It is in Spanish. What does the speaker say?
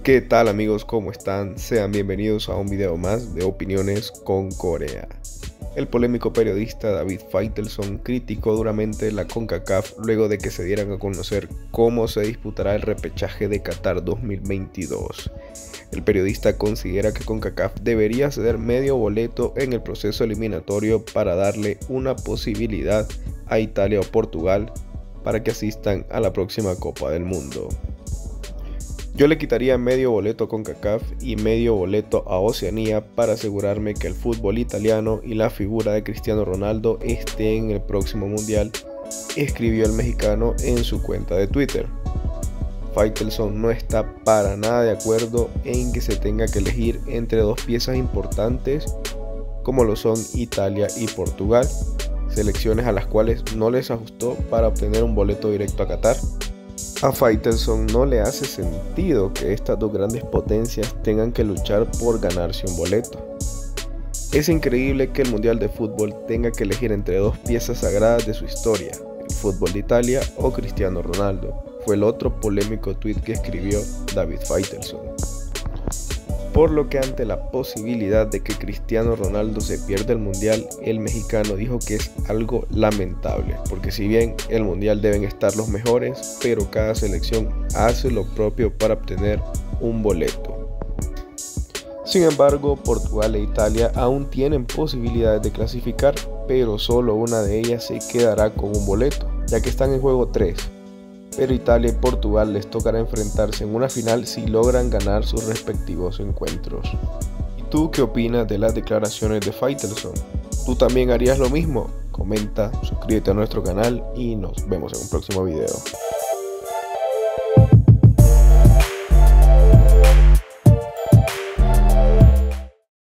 ¿Qué tal amigos? ¿Cómo están? Sean bienvenidos a un video más de Opiniones con Corea. El polémico periodista David Faitelson criticó duramente la CONCACAF luego de que se dieran a conocer cómo se disputará el repechaje de Qatar 2022. El periodista considera que CONCACAF debería ceder medio boleto en el proceso eliminatorio para darle una posibilidad a Italia o Portugal para que asistan a la próxima Copa del Mundo. Yo le quitaría medio boleto a CONCACAF y medio boleto a Oceanía para asegurarme que el fútbol italiano y la figura de Cristiano Ronaldo estén en el próximo mundial, escribió el mexicano en su cuenta de Twitter. Faitelson no está para nada de acuerdo en que se tenga que elegir entre dos piezas importantes como lo son Italia y Portugal, selecciones a las cuales no les ajustó para obtener un boleto directo a Qatar. A Faitelson no le hace sentido que estas dos grandes potencias tengan que luchar por ganarse un boleto. Es increíble que el Mundial de Fútbol tenga que elegir entre dos piezas sagradas de su historia, el fútbol de Italia o Cristiano Ronaldo, fue el otro polémico tweet que escribió David Faitelson. Por lo que ante la posibilidad de que Cristiano Ronaldo se pierda el Mundial, el mexicano dijo que es algo lamentable, porque si bien el Mundial deben estar los mejores, pero cada selección hace lo propio para obtener un boleto. Sin embargo, Portugal e Italia aún tienen posibilidades de clasificar, pero solo una de ellas se quedará con un boleto, ya que están en juego 3. Pero Italia y Portugal les tocará enfrentarse en una final si logran ganar sus respectivos encuentros. ¿Y tú qué opinas de las declaraciones de Faitelson? ¿Tú también harías lo mismo? Comenta, suscríbete a nuestro canal y nos vemos en un próximo video.